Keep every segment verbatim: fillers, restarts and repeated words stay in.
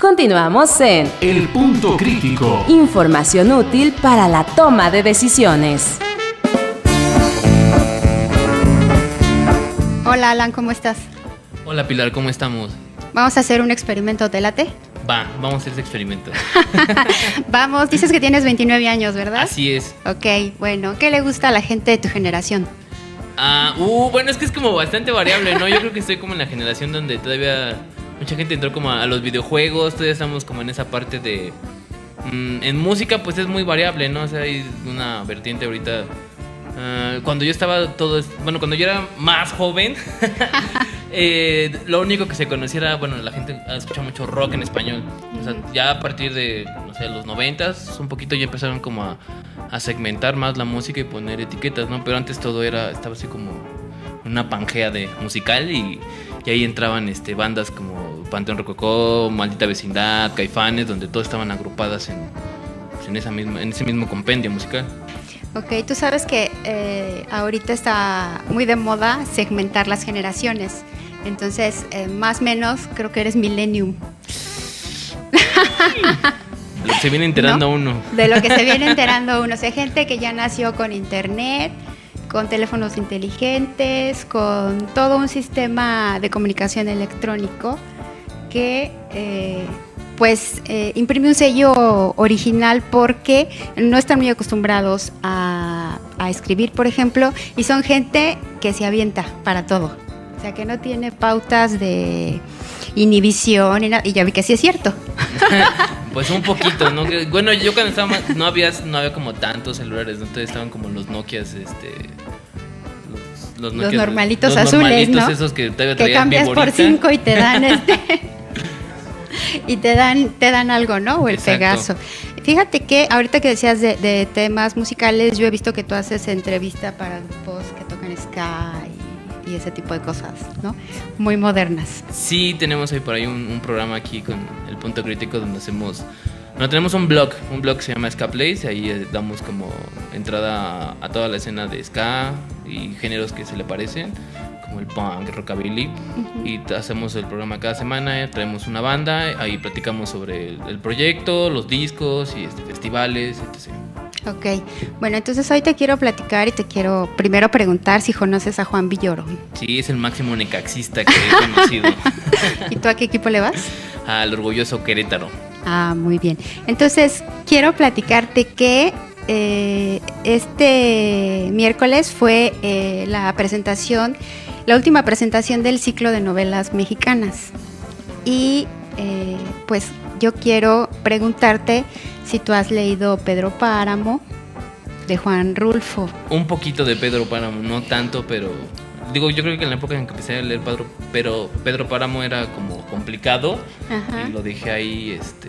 Continuamos en El Punto Crítico. Información útil para la toma de decisiones. Hola Alan, ¿cómo estás? Hola Pilar, ¿cómo estamos? Vamos a hacer un experimento, ¿te late? Va, vamos a hacer ese experimento. Vamos, dices que tienes veintinueve años, ¿verdad? Así es. Ok, bueno, ¿qué le gusta a la gente de tu generación? Ah, uh, bueno, es que es como bastante variable, ¿no? Yo creo que estoy como en la generación donde todavía mucha gente entró como a, a los videojuegos, todavía estamos como en esa parte de... Mmm, en música pues es muy variable, ¿no? O sea, hay una vertiente ahorita... Uh, cuando yo estaba todo... Bueno, cuando yo era más joven, eh, lo único que se conocía era... Bueno, la gente escucha mucho rock en español. O sea, ya a partir de, no sé, los noventas, un poquito ya empezaron como a, a segmentar más la música y poner etiquetas, ¿no? Pero antes todo era... Estaba así como una pangea de musical y, y ahí entraban este, bandas como Panteón Rococó, Maldita Vecindad, Caifanes, donde todas estaban agrupadas en, pues, en, esa misma, en ese mismo compendio musical. Ok, tú sabes que eh, ahorita está muy de moda segmentar las generaciones. Entonces, eh, más o menos, creo que eres millennium. Lo que se viene enterando ¿No? uno. De lo que se viene enterando uno. O sea, gente que ya nació con internet, con teléfonos inteligentes, con todo un sistema de comunicación electrónico que... Eh, pues eh, imprime un sello original porque no están muy acostumbrados a, a escribir, por ejemplo, y son gente que se avienta para todo. O sea, que no tiene pautas de inhibición y, y ya vi que sí es cierto. Pues un poquito, ¿no? Bueno, yo cuando estaba más, no había, no había como tantos celulares, ¿no? Entonces estaban como los Nokias, este... Los, los, Nokias, los normalitos los azules, normalitos, ¿no? esos que, todavía que cambias viborita. por cinco y te dan este... y te dan te dan algo, ¿no? O el Exacto. Pegaso. Fíjate que ahorita que decías de, de temas musicales, yo he visto que tú haces entrevista para grupos que tocan ska y, y ese tipo de cosas, ¿no? Muy modernas. Sí, tenemos ahí por ahí un, un programa aquí con El Punto Crítico donde hacemos... Bueno, tenemos un blog, un blog que se llama Ska Place, ahí eh, damos como entrada a, a toda la escena de ska y géneros que se le parecen, como el punk, el rockabilly, uh-huh. Y hacemos el programa cada semana, traemos una banda, ahí platicamos sobre el, el proyecto, los discos y este, festivales, etcétera. Ok, bueno, entonces hoy te quiero platicar y te quiero primero preguntar si conoces a Juan Villoro. Sí, es el máximo necaxista que he conocido. ¿Y tú a qué equipo le vas? Al orgulloso Querétaro. Ah, muy bien. Entonces, quiero platicarte que eh, este miércoles fue eh, la presentación, la última presentación del ciclo de novelas mexicanas. Y eh, pues yo quiero preguntarte si tú has leído Pedro Páramo, de Juan Rulfo. Un poquito de Pedro Páramo, no tanto, pero... Digo, yo creo que en la época en que empecé a leer Pedro, pero Pedro Páramo era como complicado. Ajá. Y lo dejé ahí este,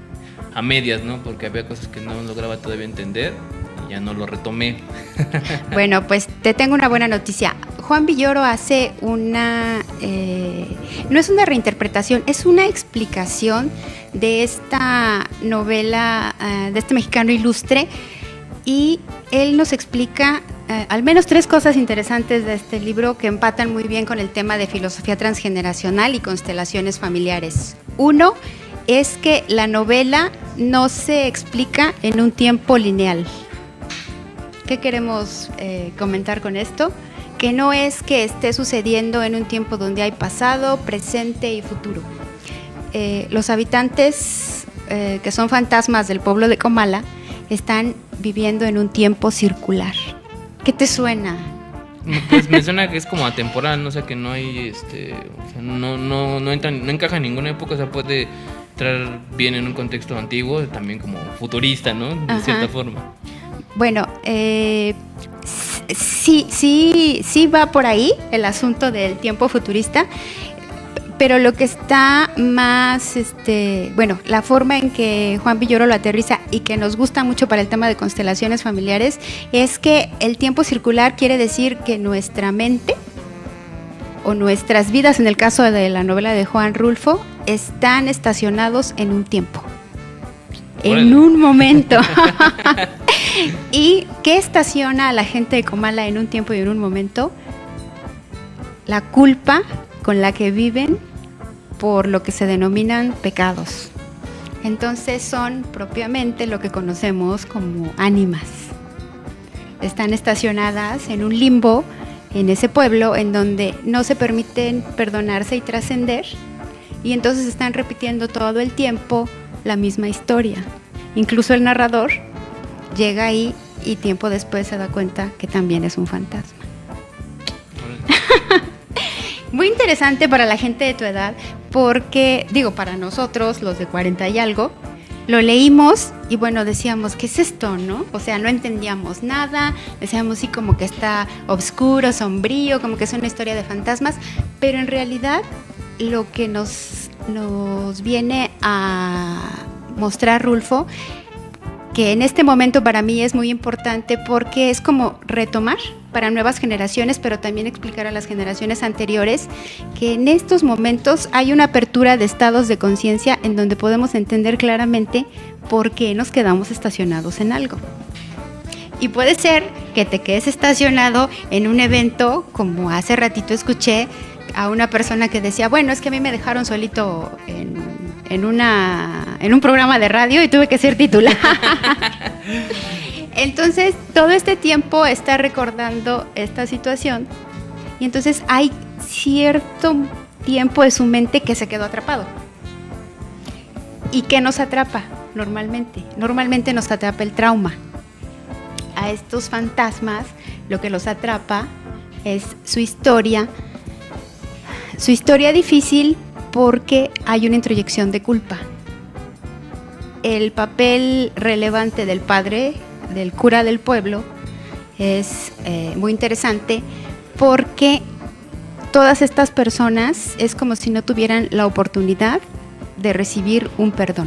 a medias, ¿no? Porque había cosas que no lograba todavía entender y ya no lo retomé. Bueno, pues te tengo una buena noticia. Juan Villoro hace una... Eh, no es una reinterpretación, es una explicación de esta novela, uh, de este mexicano ilustre, y él nos explica eh, al menos tres cosas interesantes de este libro que empatan muy bien con el tema de filosofía transgeneracional y constelaciones familiares. Uno es que la novela no se explica en un tiempo lineal. ¿Qué queremos eh, comentar con esto? Que no es que esté sucediendo en un tiempo donde hay pasado, presente y futuro. Eh, los habitantes eh, que son fantasmas del pueblo de Comala están viviendo en un tiempo circular. ¿Qué te suena? Pues me suena que es como atemporal, ¿no? O sea, que no hay, este, o sea, no, no, no, entra, no encaja en ninguna época, o sea, puede entrar bien en un contexto antiguo, también como futurista, ¿no? De Ajá. cierta forma. Bueno, eh, sí, sí, sí va por ahí el asunto del tiempo futurista, pero lo que está más, este, bueno, la forma en que Juan Villoro lo aterriza y que nos gusta mucho para el tema de constelaciones familiares es que el tiempo circular quiere decir que nuestra mente o nuestras vidas, en el caso de la novela de Juan Rulfo, están estacionados en un tiempo, bueno. en un momento. ¿Y qué estaciona a la gente de Comala en un tiempo y en un momento? La culpa con la que viven por lo que se denominan pecados. Entonces son propiamente lo que conocemos como ánimas. Están estacionadas en un limbo en ese pueblo en donde no se permiten perdonarse y trascender, y entonces están repitiendo todo el tiempo la misma historia. Incluso el narrador llega ahí y tiempo después se da cuenta que también es un fantasma. Muy interesante para la gente de tu edad, porque, digo, para nosotros, los de cuarenta y algo, lo leímos y bueno, decíamos, ¿qué es esto, no? O sea, no entendíamos nada, decíamos sí como que está oscuro, sombrío, como que es una historia de fantasmas, pero en realidad lo que nos, nos viene a mostrar Rulfo, que en este momento para mí es muy importante porque es como retomar para nuevas generaciones, pero también explicar a las generaciones anteriores que en estos momentos hay una apertura de estados de conciencia en donde podemos entender claramente por qué nos quedamos estacionados en algo. Y puede ser que te quedes estacionado en un evento, como hace ratito escuché a una persona que decía, bueno, es que a mí me dejaron solito en, en, una, en un programa de radio y tuve que ser titular. Entonces, todo este tiempo está recordando esta situación y entonces hay cierto tiempo de su mente que se quedó atrapado. ¿Y qué nos atrapa normalmente? Normalmente nos atrapa el trauma. A estos fantasmas lo que los atrapa es su historia, su historia difícil porque hay una introyección de culpa. El papel relevante del padre, del cura del pueblo, es eh, muy interesante porque todas estas personas es como si no tuvieran la oportunidad de recibir un perdón.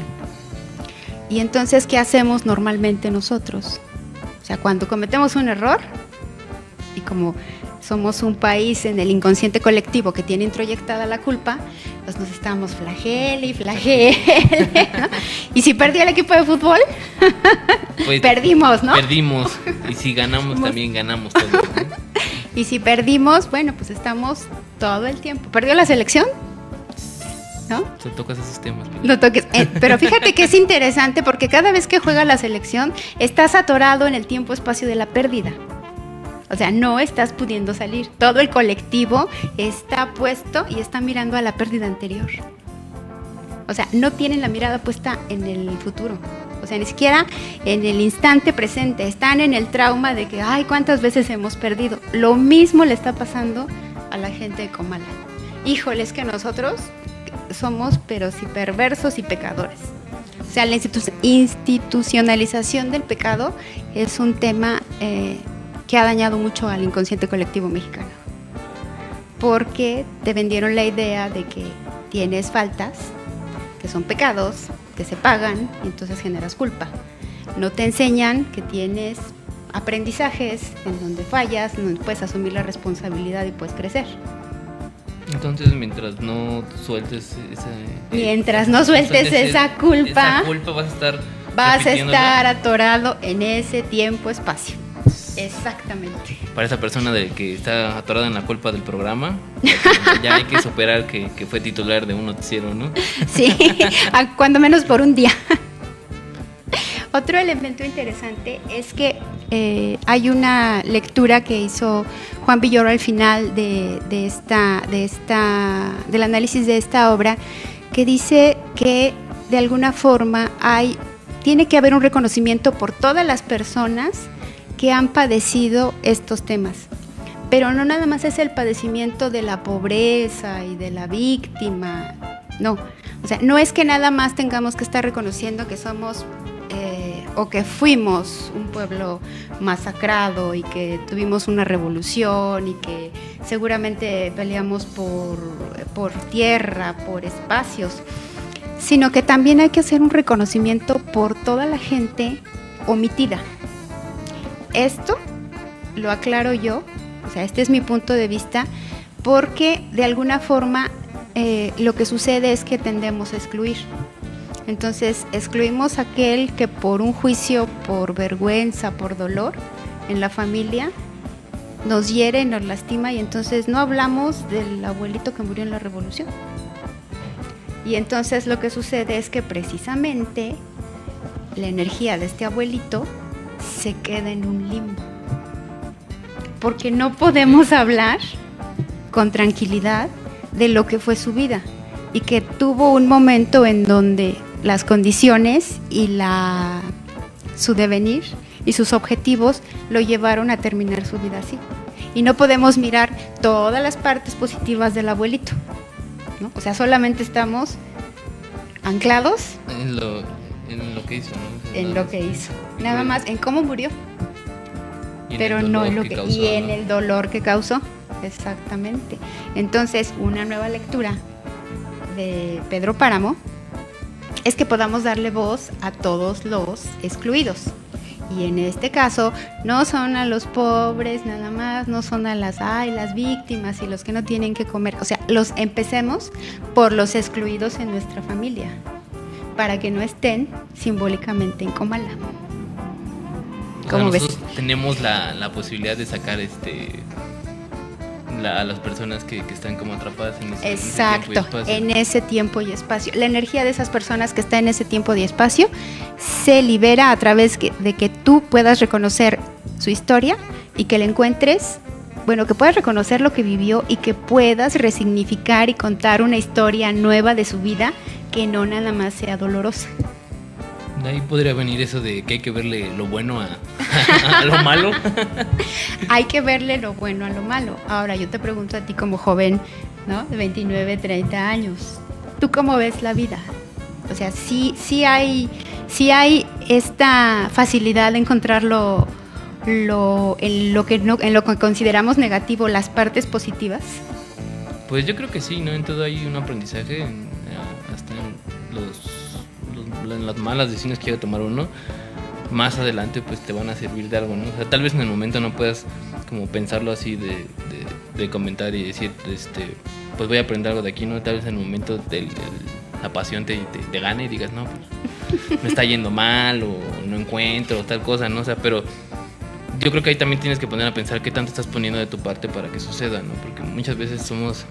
Y entonces, ¿qué hacemos normalmente nosotros? O sea, cuando cometemos un error, y como somos un país en el inconsciente colectivo que tiene introyectada la culpa, pues nos estamos flagele y flagele, ¿no? Y si perdí el equipo de fútbol, pues perdimos, ¿no? Perdimos. Y si ganamos, también ganamos todos, ¿no? Y si perdimos, bueno, pues estamos todo el tiempo. ¿Perdió la selección? ¿No? Se tocas esos temas. No toques. Eh, pero fíjate que es interesante porque cada vez que juega la selección, estás atorado en el tiempo-espacio de la pérdida. O sea, no estás pudiendo salir. Todo el colectivo está puesto y está mirando a la pérdida anterior. O sea, no tienen la mirada puesta en el futuro. O sea, ni siquiera en el instante presente. Están en el trauma de que, ay, ¿cuántas veces hemos perdido? Lo mismo le está pasando a la gente de Comala. Híjole, es que nosotros somos, pero sí, perversos y pecadores. O sea, la institu- institucionalización del pecado es un tema eh, que ha dañado mucho al inconsciente colectivo mexicano, porque te vendieron la idea de que tienes faltas, que son pecados, que se pagan, y entonces generas culpa. No te enseñan que tienes aprendizajes en donde fallas, donde puedes asumir la responsabilidad y puedes crecer. Entonces, mientras no sueltes esa... Mientras no sueltes ese, esa culpa, esa culpa vas a estar... vas a estar atorado en ese tiempo-espacio. Exactamente. Para esa persona de que está atorada en la culpa del programa, ya hay que superar que, que fue titular de un noticiero, ¿no? Sí, cuando menos por un día. Otro elemento interesante es que eh, hay una lectura que hizo Juan Villoro al final de, de esta, de esta, del análisis de esta obra, que dice que de alguna forma hay, tiene que haber un reconocimiento por todas las personas que han padecido estos temas. Pero no nada más es el padecimiento de la pobreza y de la víctima, no. O sea, no es que nada más tengamos que estar reconociendo que somos eh, o que fuimos un pueblo masacrado y que tuvimos una revolución y que seguramente peleamos por, por tierra, por espacios, sino que también hay que hacer un reconocimiento por toda la gente omitida. Esto lo aclaro yo, o sea, este es mi punto de vista, porque de alguna forma eh, lo que sucede es que tendemos a excluir. Entonces, excluimos a aquel que por un juicio, por vergüenza, por dolor en la familia, nos hiere, nos lastima, y entonces no hablamos del abuelito que murió en la revolución. Y entonces lo que sucede es que precisamente la energía de este abuelito se queda en un limbo. Porque no podemos hablar con tranquilidad de lo que fue su vida y que tuvo un momento en donde las condiciones y la, su devenir y sus objetivos lo llevaron a terminar su vida así. Y no podemos mirar todas las partes positivas del abuelito, ¿no? O sea, solamente estamos anclados En lo, en lo que hizo, ¿no? en lo que hizo, nada más en cómo murió, Y en pero el no dolor en lo que que, causó, y en ¿no? el dolor que causó, exactamente. Entonces, una nueva lectura de Pedro Páramo es que podamos darle voz a todos los excluidos. Y en este caso, no son a los pobres nada más, no son a las, ay, las víctimas y los que no tienen que comer. O sea, los empecemos por los excluidos en nuestra familia, para que no estén simbólicamente en Comala. O sea, ¿Cómo ves? nosotros tenemos la, la posibilidad de sacar este la, a las personas que, que están como atrapadas en ese, Exacto, en ese tiempo y espacio. en ese tiempo y espacio. La energía de esas personas que está en ese tiempo y espacio se libera a través que- de que tú puedas reconocer su historia y que le encuentres, bueno, que puedas reconocer lo que vivió y que puedas resignificar y contar una historia nueva de su vida que no nada más sea dolorosa. De ahí podría venir eso de que hay que verle lo bueno a, a lo malo. Hay que verle lo bueno a lo malo. Ahora yo te pregunto a ti como joven, ¿no? De veintinueve, treinta años. ¿Tú cómo ves la vida? O sea, sí, sí hay, sí hay esta facilidad de encontrar lo, lo, en, lo que no, en lo que consideramos negativo, las partes positivas. Pues yo creo que sí, ¿no? En todo hay un aprendizaje, en, eh, hasta en los, los- en las malas decisiones que llega a tomar uno, más adelante pues te van a servir de algo, ¿no? O sea, tal vez en el momento no puedas como pensarlo así de, de, de comentar y decir, este, pues voy a aprender algo de aquí, ¿no? Tal vez en el momento del, el- la pasión te, te, te gane y digas, no, pues me está yendo mal o no encuentro tal cosa, ¿no? O sea, pero yo creo que ahí también tienes que poner a pensar qué tanto estás poniendo de tu parte para que suceda, ¿no? Porque muchas veces somos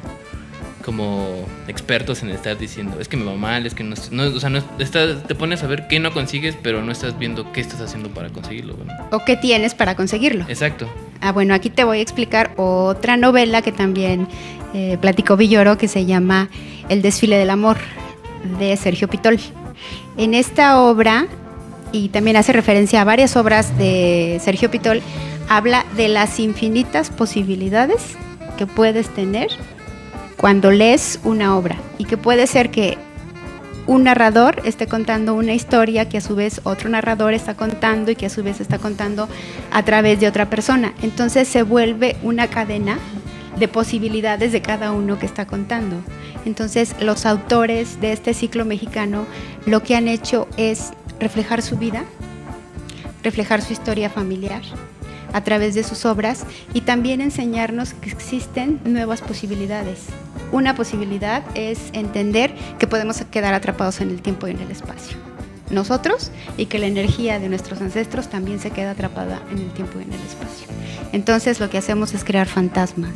como expertos en estar diciendo, es que me va mal, es que no, no o sea, no estás, te pones a ver qué no consigues, pero no estás viendo qué estás haciendo para conseguirlo, ¿no? ¿O qué tienes para conseguirlo? Exacto. Ah, bueno, aquí te voy a explicar otra novela que también eh, platicó Villoro, que se llama El desfile del amor, de Sergio Pitol. En esta obra, y también hace referencia a varias obras de Sergio Pitol, habla de las infinitas posibilidades que puedes tener cuando lees una obra, y que puede ser que un narrador esté contando una historia que a su vez otro narrador está contando y que a su vez está contando a través de otra persona. Entonces se vuelve una cadena de posibilidades de cada uno que está contando. Entonces los autores de este ciclo mexicano lo que han hecho es reflejar su vida, reflejar su historia familiar a través de sus obras, y también enseñarnos que existen nuevas posibilidades. Una posibilidad es entender que podemos quedar atrapados en el tiempo y en el espacio, nosotros, y que la energía de nuestros ancestros también se queda atrapada en el tiempo y en el espacio. Entonces lo que hacemos es crear fantasmas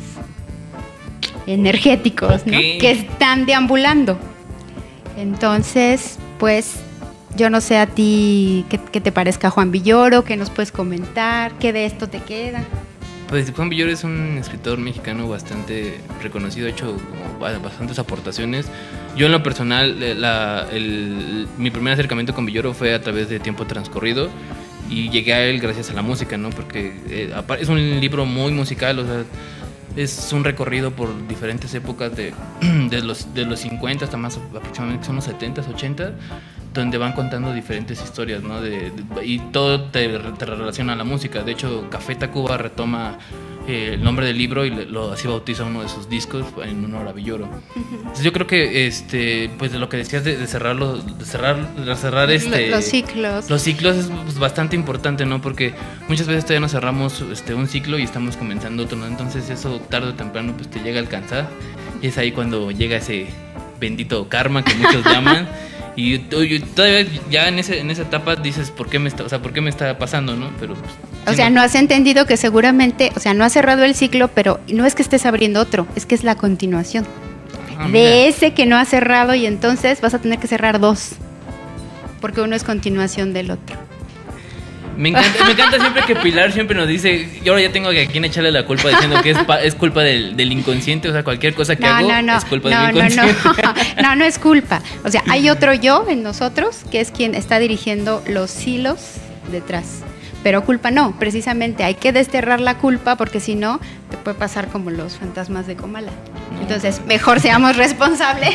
energéticos, ¿no? Ok. Que están deambulando. Entonces, pues yo no sé a ti qué, qué te parezca Juan Villoro, qué nos puedes comentar, qué de esto te queda. Pues Juan Villoro es un escritor mexicano bastante reconocido, ha hecho como ba- bastantes aportaciones. Yo en lo personal, eh, la- el- mi primer acercamiento con Villoro fue a través de Tiempo Transcurrido, y llegué a él gracias a la música, ¿no? Porque eh, apar- es un libro muy musical, o sea, es un recorrido por diferentes épocas de, de, los, de los cincuenta hasta más aproximadamente son los setenta, ochenta, donde van contando diferentes historias, ¿no? De, de- y todo te, te relaciona a la música. De hecho, Café Tacuba retoma eh, el nombre del libro y le- lo, así bautiza uno de sus discos en honor a Villoro. Entonces yo creo que, este, pues de lo que decías de, de cerrarlo, de cerrar, de cerrar este... Los ciclos. Los ciclos es pues, bastante importante, ¿no? Porque muchas veces todavía no cerramos este, un ciclo y estamos comenzando otro, ¿no? Entonces eso tarde o temprano pues te llega a alcanzar, y es ahí cuando llega ese bendito karma que muchos llaman. Y tú- y todavía ya en, ese, en esa etapa dices, ¿por qué me está, o sea, ¿por qué me está pasando, no? Pero pues, O sea, no has entendido que seguramente, o sea, no has cerrado el ciclo, pero no es que estés abriendo otro, es que es la continuación. Ah, de mira. ese que no has cerrado y entonces vas a tener que cerrar dos, porque uno es continuación del otro. Me encanta, me encanta siempre que Pilar siempre nos dice, yo ahora ya tengo a quien echarle la culpa diciendo que es, pa- es culpa del, del inconsciente, o sea, cualquier cosa que No, hago no, no, es culpa no, del no, no, inconsciente. no, no es culpa. O sea, hay otro yo en nosotros que es quien está dirigiendo los hilos detrás. Pero culpa no, precisamente hay que desterrar la culpa porque si no te puede pasar como los fantasmas de Comala. Entonces, mejor seamos responsables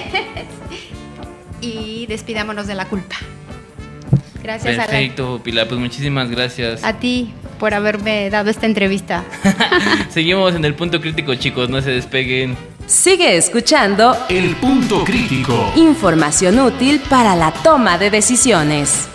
y despidámonos de la culpa. Gracias, Alan. Perfecto, Pilar, pues muchísimas gracias. A ti por haberme dado esta entrevista. Seguimos en el punto crítico, chicos, no se despeguen. Sigue escuchando El punto crítico. información útil para la toma de decisiones.